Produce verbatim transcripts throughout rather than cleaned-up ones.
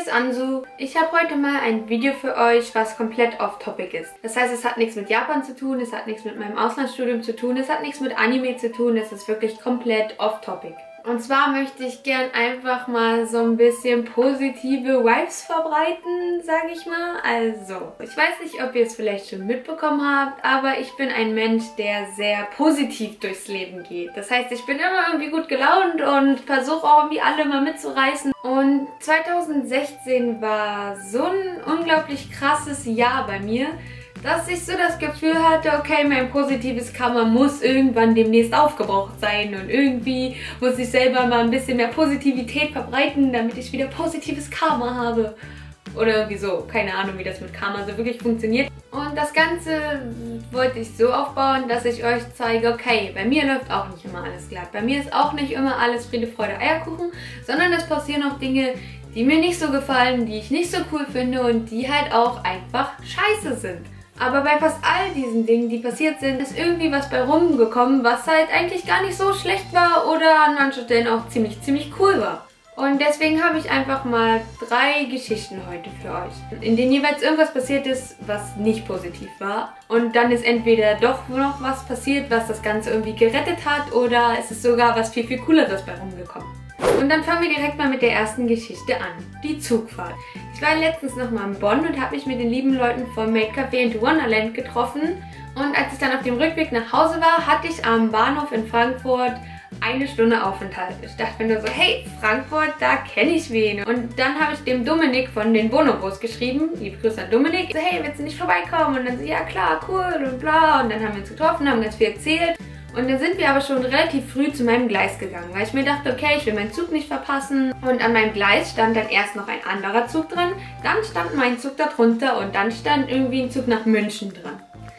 ist Ansu. Ich habe heute mal ein Video für euch, was komplett off-topic ist. Das heißt, es hat nichts mit Japan zu tun, es hat nichts mit meinem Auslandsstudium zu tun, es hat nichts mit Anime zu tun, es ist wirklich komplett off-topic. Und zwar möchte ich gern einfach mal so ein bisschen positive Vibes verbreiten, sage ich mal. Also, ich weiß nicht, ob ihr es vielleicht schon mitbekommen habt, aber ich bin ein Mensch, der sehr positiv durchs Leben geht. Das heißt, ich bin immer irgendwie gut gelaunt und versuche auch irgendwie alle mal mitzureißen. Und zweitausendsechzehn war so ein unglaublich krasses Jahr bei mir, dass ich so das Gefühl hatte, okay, mein positives Karma muss irgendwann demnächst aufgebraucht sein und irgendwie muss ich selber mal ein bisschen mehr Positivität verbreiten, damit ich wieder positives Karma habe. Oder irgendwie so, keine Ahnung, wie das mit Karma so wirklich funktioniert. Und das Ganze wollte ich so aufbauen, dass ich euch zeige, okay, bei mir läuft auch nicht immer alles glatt. Bei mir ist auch nicht immer alles Friede, Freude, Eierkuchen, sondern es passieren auch Dinge, die mir nicht so gefallen, die ich nicht so cool finde und die halt auch einfach scheiße sind. Aber bei fast all diesen Dingen, die passiert sind, ist irgendwie was bei rumgekommen, was halt eigentlich gar nicht so schlecht war oder an manchen Stellen auch ziemlich, ziemlich cool war. Und deswegen habe ich einfach mal drei Geschichten heute für euch, in denen jeweils irgendwas passiert ist, was nicht positiv war. Und dann ist entweder doch noch was passiert, was das Ganze irgendwie gerettet hat, oder es ist sogar was viel, viel Cooleres bei rumgekommen. Und dann fangen wir direkt mal mit der ersten Geschichte an. Die Zugfahrt. Ich war letztens nochmal in Bonn und habe mich mit den lieben Leuten vom Made Café into Wonderland getroffen. Und als ich dann auf dem Rückweg nach Hause war, hatte ich am Bahnhof in Frankfurt eine Stunde Aufenthalt. Ich dachte mir nur so, hey, Frankfurt, da kenne ich wen. Und dann habe ich dem Dominik von den Bonobos geschrieben, liebe Grüße an Dominik, so, hey, willst du nicht vorbeikommen? Und dann so, ja klar, cool und bla. Und dann haben wir uns getroffen, haben ganz viel erzählt. Und dann sind wir aber schon relativ früh zu meinem Gleis gegangen, weil ich mir dachte, okay, ich will meinen Zug nicht verpassen. Und an meinem Gleis stand dann erst noch ein anderer Zug dran, dann stand mein Zug da drunter und dann stand irgendwie ein Zug nach München dran.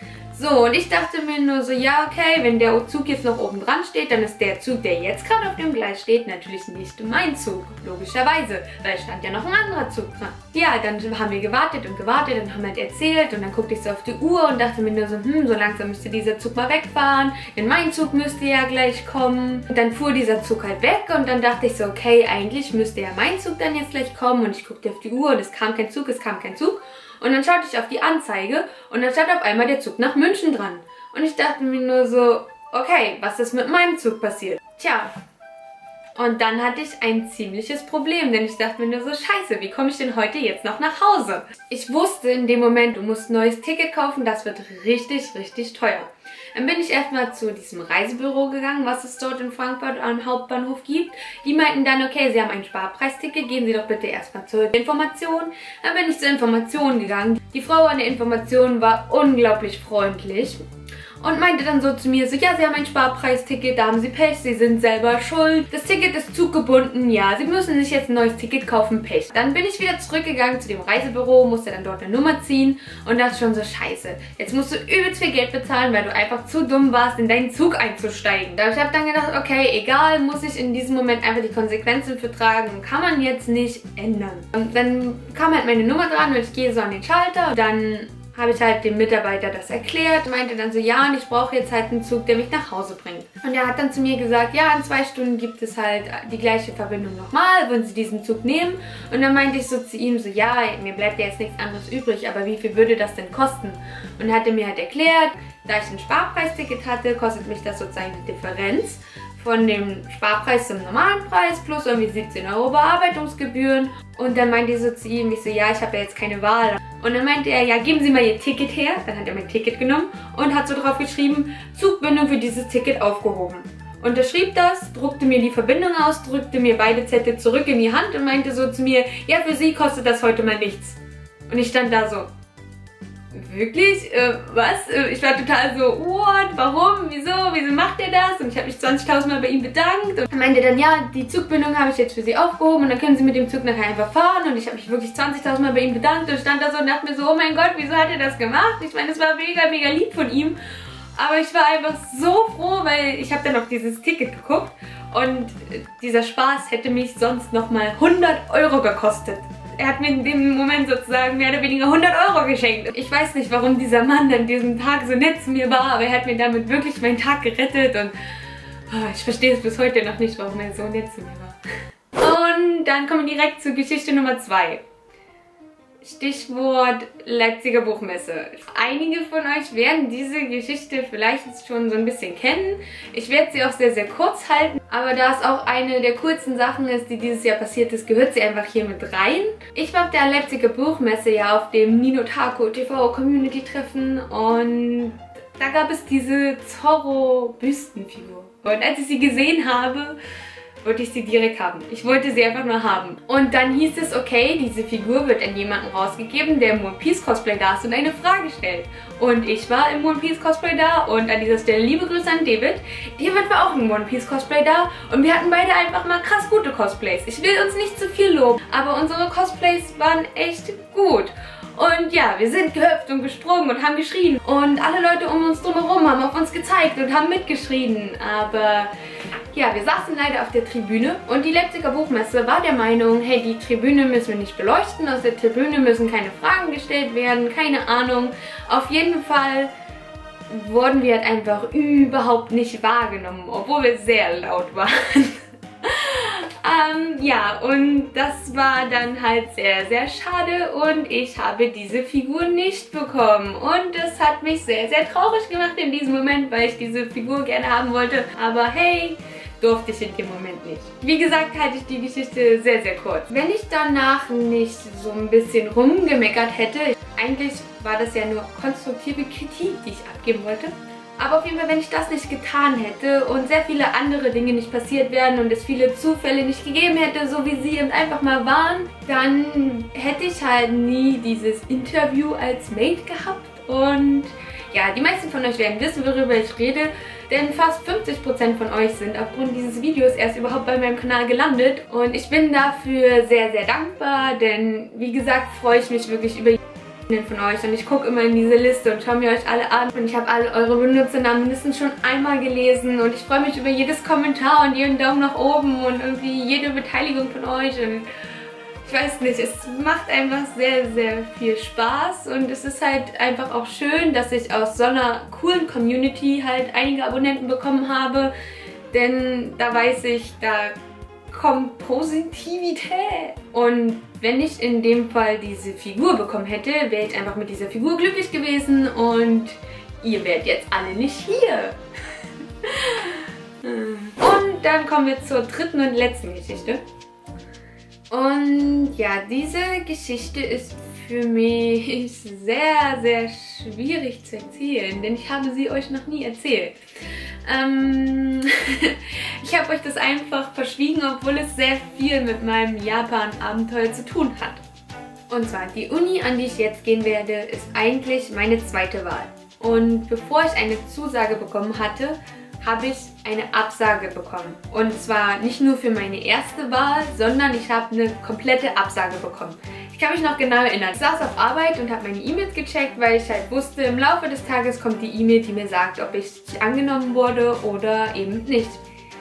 So, und ich dachte mir nur so, ja, okay, wenn der Zug jetzt noch oben dran steht, dann ist der Zug, der jetzt gerade auf dem Gleis steht, natürlich nicht mein Zug, logischerweise, weil es stand ja noch ein anderer Zug dran. Ja, dann haben wir gewartet und gewartet und haben halt erzählt und dann guckte ich so auf die Uhr und dachte mir nur so, hm, so langsam müsste dieser Zug mal wegfahren, denn mein Zug müsste ja gleich kommen. Und dann fuhr dieser Zug halt weg und dann dachte ich so, okay, eigentlich müsste ja mein Zug dann jetzt gleich kommen und ich guckte auf die Uhr und es kam kein Zug, es kam kein Zug. Und dann schaute ich auf die Anzeige und dann stand auf einmal der Zug nach München dran. Und ich dachte mir nur so, okay, was ist mit meinem Zug passiert? Tja, und dann hatte ich ein ziemliches Problem, denn ich dachte mir nur so, scheiße, wie komme ich denn heute jetzt noch nach Hause? Ich wusste in dem Moment, du musst ein neues Ticket kaufen, das wird richtig, richtig teuer. Dann bin ich erstmal zu diesem Reisebüro gegangen, was es dort in Frankfurt am Hauptbahnhof gibt. Die meinten dann, okay, Sie haben ein Sparpreisticket, gehen Sie doch bitte erstmal zur Information. Dann bin ich zur Information gegangen. Die Frau an der Information war unglaublich freundlich und meinte dann so zu mir, so, ja, Sie haben ein Sparpreisticket, da haben Sie Pech, Sie sind selber schuld. Das Ticket ist zuggebunden, ja, Sie müssen sich jetzt ein neues Ticket kaufen, Pech. Dann bin ich wieder zurückgegangen zu dem Reisebüro, musste dann dort eine Nummer ziehen und dachte schon so, scheiße, jetzt musst du übelst viel Geld bezahlen, weil du einfach zu dumm warst, in deinen Zug einzusteigen. Ich habe dann gedacht, okay, egal, muss ich in diesem Moment einfach die Konsequenzen vertragen, kann man jetzt nicht ändern. Und dann kam halt meine Nummer dran und ich gehe so an den Schalter und dann habe ich halt dem Mitarbeiter das erklärt, meinte dann so, ja, und ich brauche jetzt halt einen Zug, der mich nach Hause bringt. Und er hat dann zu mir gesagt, ja, in zwei Stunden gibt es halt die gleiche Verbindung nochmal, wenn Sie diesen Zug nehmen. Und dann meinte ich so zu ihm, so, ja, mir bleibt ja jetzt nichts anderes übrig, aber wie viel würde das denn kosten? Und er hatte mir halt erklärt, da ich ein Sparpreisticket hatte, kostet mich das sozusagen die Differenz von dem Sparpreis zum normalen Preis plus irgendwie siebzehn Euro Bearbeitungsgebühren. Und dann meinte ich so zu ihm, ich so, ja, ich habe ja jetzt keine Wahl. Und dann meinte er, ja, geben Sie mal Ihr Ticket her. Dann hat er mein Ticket genommen und hat so drauf geschrieben, Zugbindung für dieses Ticket aufgehoben. Und er schrieb das, druckte mir die Verbindung aus, drückte mir beide Zettel zurück in die Hand und meinte so zu mir, ja, für Sie kostet das heute mal nichts. Und ich stand da so, wirklich? Äh, was? Äh, ich war total so, what? Warum? Wieso? Wieso macht er das? Und ich habe mich zwanzigtausend Mal bei ihm bedankt. Und er meinte dann, ja, die Zugbindung habe ich jetzt für Sie aufgehoben und dann können Sie mit dem Zug nachher einfach fahren. Und ich habe mich wirklich zwanzigtausend Mal bei ihm bedankt und stand da so und dachte mir so, oh mein Gott, wieso hat er das gemacht? Ich meine, das war mega, mega lieb von ihm. Aber ich war einfach so froh, weil ich habe dann auf dieses Ticket geguckt und dieser Spaß hätte mich sonst nochmal hundert Euro gekostet. Er hat mir in dem Moment sozusagen mehr oder weniger hundert Euro geschenkt. Ich weiß nicht, warum dieser Mann an diesem Tag so nett zu mir war, aber er hat mir damit wirklich meinen Tag gerettet und oh, ich verstehe es bis heute noch nicht, warum er so nett zu mir war. Und dann kommen wir direkt zur Geschichte Nummer zwei. Stichwort Leipziger Buchmesse. Einige von euch werden diese Geschichte vielleicht schon so ein bisschen kennen. Ich werde sie auch sehr, sehr kurz halten, aber da es auch eine der coolsten Sachen ist, die dieses Jahr passiert ist, gehört sie einfach hier mit rein. Ich war auf der Leipziger Buchmesse, ja, auf dem Ninotako T V Community Treffen, und da gab es diese Zorro-Büstenfigur. Und als ich sie gesehen habe, wollte ich sie direkt haben. Ich wollte sie einfach nur haben. Und dann hieß es, okay, diese Figur wird an jemanden rausgegeben, der im One Piece Cosplay da ist und eine Frage stellt. Und ich war im One Piece Cosplay da, und an dieser Stelle liebe Grüße an David. David war auch im One Piece Cosplay da, und wir hatten beide einfach mal krass gute Cosplays. Ich will uns nicht zu viel loben, aber unsere Cosplays waren echt gut. Und ja, wir sind gehüpft und gesprungen und haben geschrien. Und alle Leute um uns drumherum haben auf uns gezeigt und haben mitgeschrien. Aber ja, wir saßen leider auf der Tribüne, und die Leipziger Buchmesse war der Meinung, hey, die Tribüne müssen wir nicht beleuchten, aus der Tribüne müssen keine Fragen gestellt werden, keine Ahnung. Auf jeden Fall wurden wir halt einfach überhaupt nicht wahrgenommen, obwohl wir sehr laut waren. Ähm, ja, und das war dann halt sehr, sehr schade, und ich habe diese Figur nicht bekommen. Und das hat mich sehr, sehr traurig gemacht in diesem Moment, weil ich diese Figur gerne haben wollte. Aber hey, durfte ich in dem Moment nicht. Wie gesagt, halte ich die Geschichte sehr, sehr kurz. Wenn ich danach nicht so ein bisschen rumgemeckert hätte, eigentlich war das ja nur konstruktive Kritik, die ich abgeben wollte. Aber auf jeden Fall, wenn ich das nicht getan hätte und sehr viele andere Dinge nicht passiert wären und es viele Zufälle nicht gegeben hätte, so wie sie eben einfach mal waren, dann hätte ich halt nie dieses Interview als Mate gehabt. Und ja, die meisten von euch werden wissen, worüber ich rede, denn fast fünfzig Prozent von euch sind aufgrund dieses Videos erst überhaupt bei meinem Kanal gelandet. Und ich bin dafür sehr, sehr dankbar, denn wie gesagt, freue ich mich wirklich über von euch, und ich gucke immer in diese Liste und schaue mir euch alle an, und ich habe alle eure Benutzernamen mindestens schon einmal gelesen, und ich freue mich über jedes Kommentar und jeden Daumen nach oben und irgendwie jede Beteiligung von euch, und ich weiß nicht, es macht einfach sehr, sehr viel Spaß, und es ist halt einfach auch schön, dass ich aus so einer coolen Community halt einige Abonnenten bekommen habe, denn da weiß ich, da kommt Positivität. Und wenn ich in dem Fall diese Figur bekommen hätte, wäre ich einfach mit dieser Figur glücklich gewesen, und ihr wärt jetzt alle nicht hier. Und dann kommen wir zur dritten und letzten Geschichte. Und ja, diese Geschichte ist für mich sehr, sehr schwierig zu erzählen, denn ich habe sie euch noch nie erzählt. Ähm, ich habe euch das einfach verschwiegen, obwohl es sehr viel mit meinem Japan-Abenteuer zu tun hat. Und zwar, die Uni, an die ich jetzt gehen werde, ist eigentlich meine zweite Wahl. Und bevor ich eine Zusage bekommen hatte, habe ich eine Absage bekommen. Und zwar nicht nur für meine erste Wahl, sondern ich habe eine komplette Absage bekommen. Ich kann mich noch genau erinnern. Ich saß auf Arbeit und habe meine E-Mails gecheckt, weil ich halt wusste, im Laufe des Tages kommt die E-Mail, die mir sagt, ob ich angenommen wurde oder eben nicht.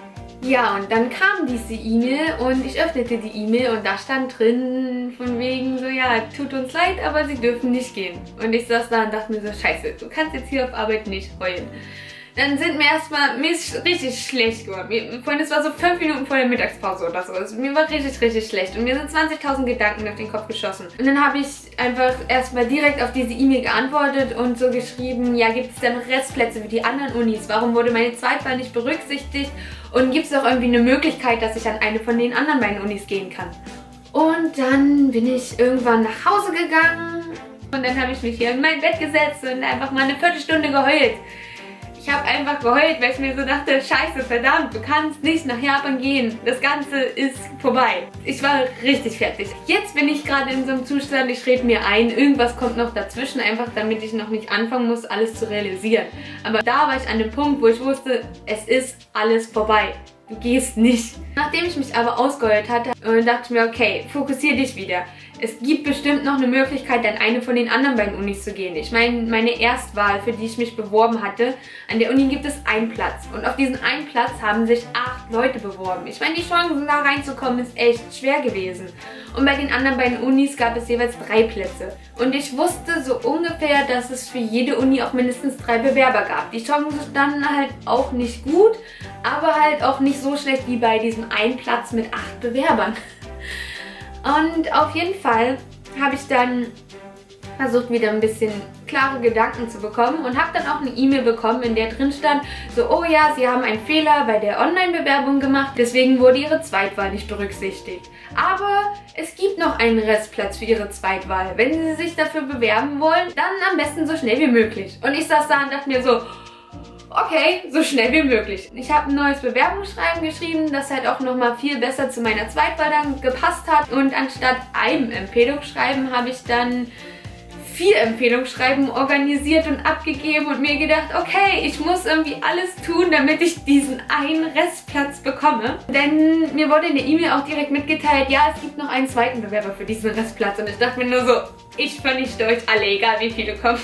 Ja, und dann kam diese E-Mail, und ich öffnete die E-Mail, und da stand drin von wegen so, ja, tut uns leid, aber sie dürfen nicht gehen. Und ich saß da und dachte mir so, scheiße, du kannst jetzt hier auf Arbeit nicht heulen. Dann sind mir erstmal, mir ist richtig schlecht geworden. Mir, vorhin, es war so fünf Minuten vor der Mittagspause oder so. Also, mir war richtig, richtig schlecht. Und mir sind zwanzigtausend Gedanken durch den Kopf geschossen. Und dann habe ich einfach erstmal direkt auf diese E-Mail geantwortet und so geschrieben, ja, gibt es denn noch Restplätze für die anderen Unis? Warum wurde meine Zweitwahl nicht berücksichtigt? Und gibt es auch irgendwie eine Möglichkeit, dass ich an eine von den anderen beiden Unis gehen kann? Und dann bin ich irgendwann nach Hause gegangen. Und dann habe ich mich hier in mein Bett gesetzt und einfach mal eine Viertelstunde geheult. Ich habe einfach geheult, weil ich mir so dachte, scheiße, verdammt, du kannst nicht nach Japan gehen. Das Ganze ist vorbei. Ich war richtig fertig. Jetzt bin ich gerade in so einem Zustand, ich rede mir ein, irgendwas kommt noch dazwischen, einfach damit ich noch nicht anfangen muss, alles zu realisieren. Aber da war ich an dem Punkt, wo ich wusste, es ist alles vorbei. Du gehst nicht. Nachdem ich mich aber ausgeheult hatte, dachte ich mir, okay, fokussier dich wieder. Es gibt bestimmt noch eine Möglichkeit, an eine von den anderen beiden Unis zu gehen. Ich meine, meine Erstwahl, für die ich mich beworben hatte, an der Uni gibt es einen Platz. Und auf diesen einen Platz haben sich acht Leute beworben. Ich meine, die Chancen da reinzukommen ist echt schwer gewesen. Und bei den anderen beiden Unis gab es jeweils drei Plätze. Und ich wusste so ungefähr, dass es für jede Uni auch mindestens drei Bewerber gab. Die Chancen standen halt auch nicht gut, aber halt auch nicht so schlecht wie bei diesem einen Platz mit acht Bewerbern. Und auf jeden Fall habe ich dann versucht, wieder ein bisschen klare Gedanken zu bekommen und habe dann auch eine E-Mail bekommen, in der drin stand, so, oh ja, Sie haben einen Fehler bei der Online-Bewerbung gemacht, deswegen wurde Ihre Zweitwahl nicht berücksichtigt. Aber es gibt noch einen Restplatz für Ihre Zweitwahl. Wenn Sie sich dafür bewerben wollen, dann am besten so schnell wie möglich. Und ich saß da und dachte mir so, okay, so schnell wie möglich. Ich habe ein neues Bewerbungsschreiben geschrieben, das halt auch nochmal viel besser zu meiner Zweitwahl dann gepasst hat. Und anstatt einem Empfehlungsschreiben habe ich dann vier Empfehlungsschreiben organisiert und abgegeben und mir gedacht, okay, ich muss irgendwie alles tun, damit ich diesen einen Restplatz bekomme. Denn mir wurde in der E-Mail auch direkt mitgeteilt, ja, es gibt noch einen zweiten Bewerber für diesen Restplatz. Und ich dachte mir nur so, ich vernichte euch alle, egal wie viele kommen.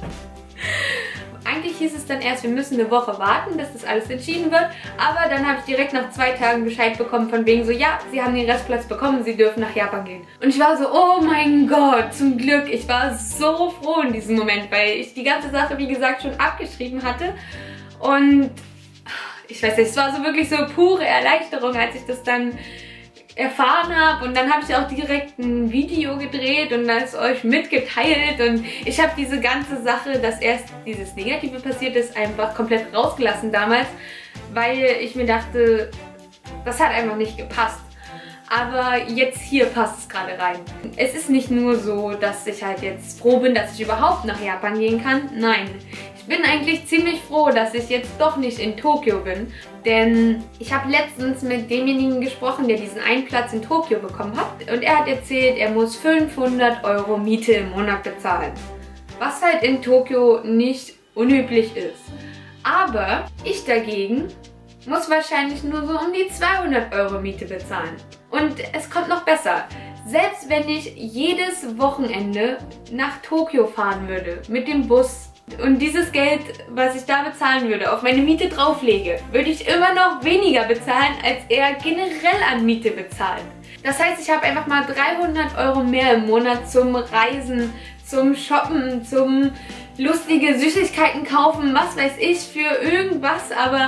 Eigentlich hieß es dann erst, wir müssen eine Woche warten, bis das alles entschieden wird. Aber dann habe ich direkt nach zwei Tagen Bescheid bekommen von wegen so, ja, Sie haben den Restplatz bekommen, Sie dürfen nach Japan gehen. Und ich war so, oh mein Gott, zum Glück. Ich war so froh in diesem Moment, weil ich die ganze Sache, wie gesagt, schon abgeschrieben hatte. Und ich weiß nicht, es war so wirklich so pure Erleichterung, als ich das dann erfahren habe. Und dann habe ich auch direkt ein Video gedreht und das euch mitgeteilt. Und ich habe diese ganze Sache, dass erst dieses Negative passiert ist, einfach komplett rausgelassen damals, weil ich mir dachte, das hat einfach nicht gepasst. Aber jetzt hier passt es gerade rein. Es ist nicht nur so, dass ich halt jetzt froh bin, dass ich überhaupt nach Japan gehen kann. Nein, ich bin eigentlich ziemlich froh, dass ich jetzt doch nicht in Tokio bin. Denn ich habe letztens mit demjenigen gesprochen, der diesen einen Platz in Tokio bekommen hat. Und er hat erzählt, er muss fünfhundert Euro Miete im Monat bezahlen. Was halt in Tokio nicht unüblich ist. Aber ich dagegen muss wahrscheinlich nur so um die zweihundert Euro Miete bezahlen. Und es kommt noch besser. Selbst wenn ich jedes Wochenende nach Tokio fahren würde mit dem Bus und dieses Geld, was ich da bezahlen würde, auf meine Miete drauflege, würde ich immer noch weniger bezahlen, als er generell an Miete bezahlt. Das heißt, ich habe einfach mal dreihundert Euro mehr im Monat zum Reisen, zum Shoppen, zum lustige Süßigkeiten kaufen, was weiß ich, für irgendwas, aber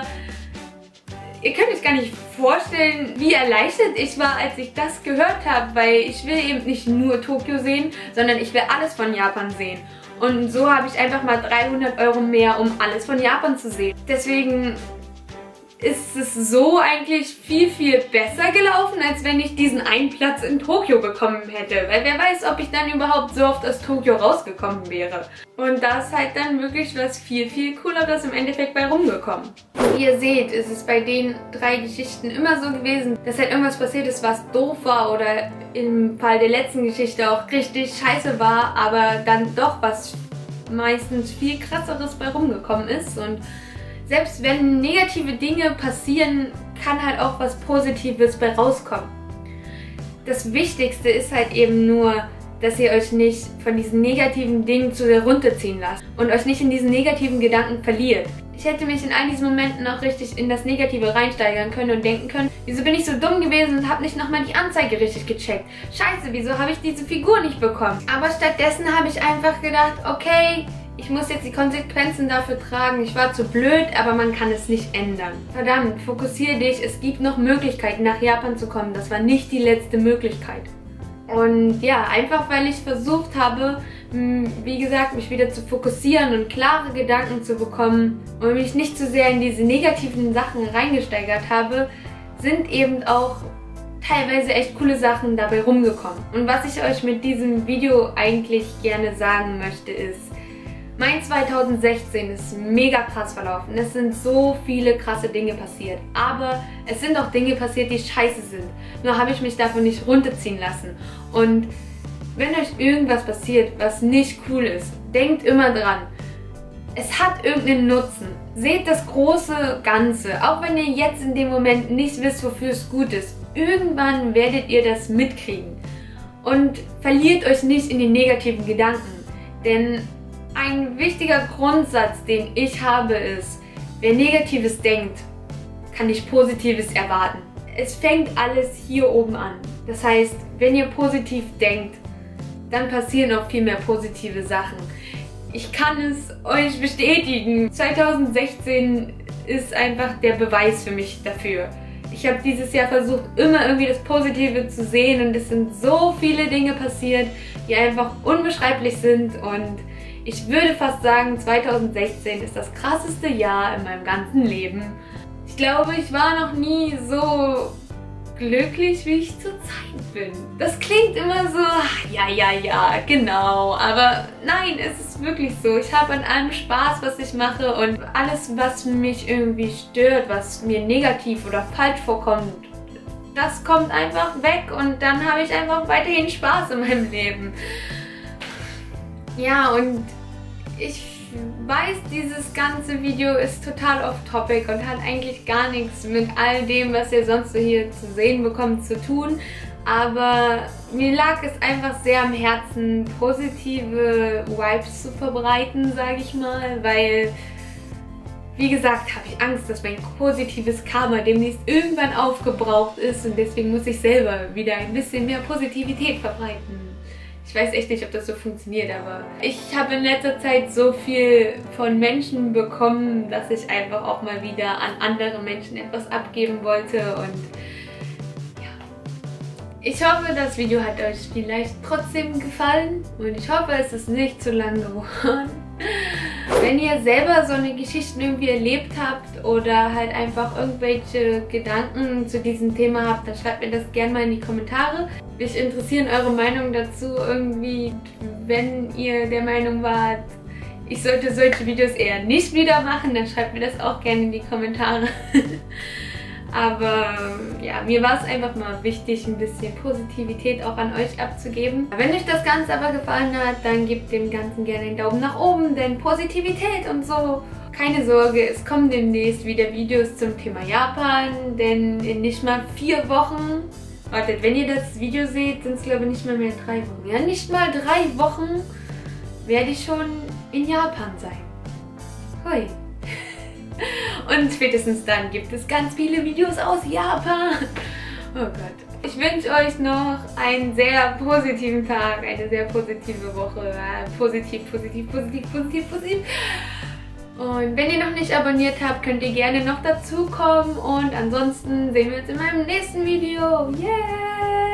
ihr könnt euch gar nicht vorstellen, wie erleichtert ich war, als ich das gehört habe, weil ich will eben nicht nur Tokio sehen, sondern ich will alles von Japan sehen. Und so habe ich einfach mal dreihundert Euro mehr, um alles von Japan zu sehen. Deswegen ist es so eigentlich viel, viel besser gelaufen, als wenn ich diesen einen Platz in Tokio bekommen hätte. Weil wer weiß, ob ich dann überhaupt so oft aus Tokio rausgekommen wäre. Und da ist halt dann wirklich was viel, viel Cooleres im Endeffekt bei rumgekommen. Wie ihr seht, ist es bei den drei Geschichten immer so gewesen, dass halt irgendwas passiert ist, was doof war oder im Fall der letzten Geschichte auch richtig scheiße war, aber dann doch was meistens viel krasseres bei rumgekommen ist. Und selbst wenn negative Dinge passieren, kann halt auch was Positives bei rauskommen. Das Wichtigste ist halt eben nur, dass ihr euch nicht von diesen negativen Dingen zu sehr runterziehen lasst und euch nicht in diesen negativen Gedanken verliert. Ich hätte mich in all diesen Momenten auch richtig in das Negative reinsteigern können und denken können, wieso bin ich so dumm gewesen und habe nicht nochmal die Anzeige richtig gecheckt? Scheiße, wieso habe ich diese Figur nicht bekommen? Aber stattdessen habe ich einfach gedacht, okay, ich muss jetzt die Konsequenzen dafür tragen. Ich war zu blöd, aber man kann es nicht ändern. Verdammt, fokussiere dich. Es gibt noch Möglichkeiten, nach Japan zu kommen. Das war nicht die letzte Möglichkeit. Und ja, einfach weil ich versucht habe, wie gesagt, mich wieder zu fokussieren und klare Gedanken zu bekommen und mich nicht zu sehr in diese negativen Sachen reingesteigert habe, sind eben auch teilweise echt coole Sachen dabei rumgekommen. Und was ich euch mit diesem Video eigentlich gerne sagen möchte ist, mein zweitausendsechzehn ist mega krass verlaufen. Es sind so viele krasse Dinge passiert. Aber es sind auch Dinge passiert, die scheiße sind. Nur habe ich mich davon nicht runterziehen lassen. Und wenn euch irgendwas passiert, was nicht cool ist, denkt immer dran. Es hat irgendeinen Nutzen. Seht das große Ganze. Auch wenn ihr jetzt in dem Moment nicht wisst, wofür es gut ist. Irgendwann werdet ihr das mitkriegen. Und verliert euch nicht in die negativen Gedanken. Denn ein wichtiger Grundsatz, den ich habe, ist, wer Negatives denkt, kann nicht Positives erwarten. Es fängt alles hier oben an. Das heißt, wenn ihr positiv denkt, dann passieren auch viel mehr positive Sachen. Ich kann es euch bestätigen. zweitausendsechzehn ist einfach der Beweis für mich dafür. Ich habe dieses Jahr versucht, immer irgendwie das Positive zu sehen und es sind so viele Dinge passiert, die einfach unbeschreiblich sind und ich würde fast sagen, zweitausendsechzehn ist das krasseste Jahr in meinem ganzen Leben. Ich glaube, ich war noch nie so glücklich, wie ich zurzeit bin. Das klingt immer so, ja, ja, ja, genau. Aber nein, es ist wirklich so. Ich habe an allem Spaß, was ich mache und alles, was mich irgendwie stört, was mir negativ oder falsch vorkommt, das kommt einfach weg und dann habe ich einfach weiterhin Spaß in meinem Leben. Ja, und ich weiß, dieses ganze Video ist total off-topic und hat eigentlich gar nichts mit all dem, was ihr sonst so hier zu sehen bekommt, zu tun. Aber mir lag es einfach sehr am Herzen, positive Vibes zu verbreiten, sage ich mal, weil, wie gesagt, habe ich Angst, dass mein positives Karma demnächst irgendwann aufgebraucht ist und deswegen muss ich selber wieder ein bisschen mehr Positivität verbreiten. Ich weiß echt nicht, ob das so funktioniert, aber ich habe in letzter Zeit so viel von Menschen bekommen, dass ich einfach auch mal wieder an andere Menschen etwas abgeben wollte und ja. Ich hoffe, das Video hat euch vielleicht trotzdem gefallen und ich hoffe, es ist nicht zu lang geworden. Wenn ihr selber so eine Geschichte irgendwie erlebt habt oder halt einfach irgendwelche Gedanken zu diesem Thema habt, dann schreibt mir das gerne mal in die Kommentare. Mich interessieren eure Meinungen dazu irgendwie, wenn ihr der Meinung wart, ich sollte solche Videos eher nicht wieder machen, dann schreibt mir das auch gerne in die Kommentare. Aber ja, mir war es einfach mal wichtig, ein bisschen Positivität auch an euch abzugeben. Wenn euch das Ganze aber gefallen hat, dann gebt dem Ganzen gerne einen Daumen nach oben, denn Positivität und so. Keine Sorge, es kommen demnächst wieder Videos zum Thema Japan, denn in nicht mal vier Wochen, wartet, wenn ihr das Video seht, sind es glaube ich nicht mal mehr drei Wochen. Ja, nicht mal drei Wochen werde ich schon in Japan sein. Hui. Und spätestens dann gibt es ganz viele Videos aus Japan. Oh Gott. Ich wünsche euch noch einen sehr positiven Tag, eine sehr positive Woche. Positiv, positiv, positiv, positiv, positiv. Und wenn ihr noch nicht abonniert habt, könnt ihr gerne noch dazu kommen. Und ansonsten sehen wir uns in meinem nächsten Video. Yay!